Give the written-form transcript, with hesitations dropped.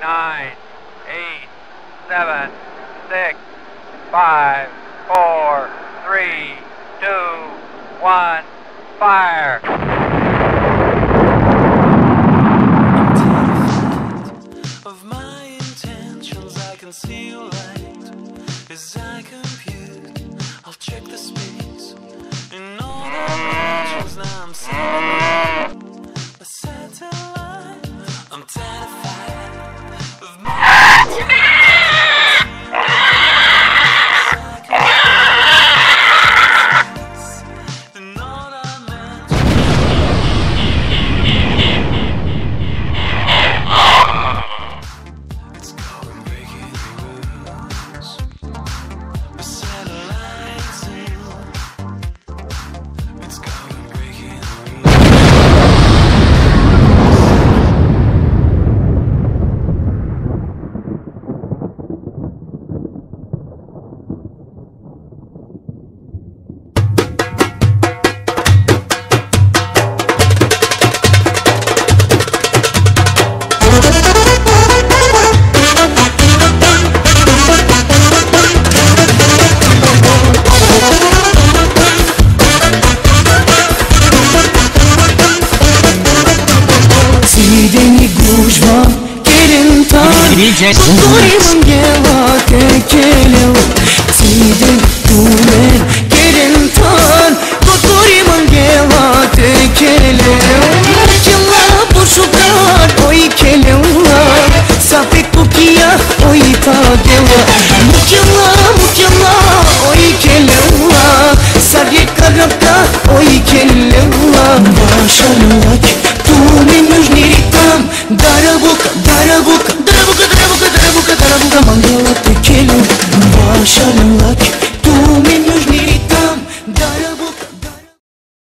9, 8, 7, 6, 5, 4, 3, 2, 1, fire! Of my intentions, I can see you light. As I compute, I'll check the space. In all dimensions, now I'm satellite. A satellite. I'm terrified of my in all dimensions. It's going breaking rules. The satellites in. It's going breaking Sideni gužva, kirintan, Kuri mangela kekelev. Siden tumen, kirintan, Kuri mangela kekelev. Mukilla bushukan, oy keleva, Sapek bukia, oy tageva. Mukilla, oy keleva, Sarye karabta, oy keleva. Başarılar, tu ne нужный рекам, Дарабук,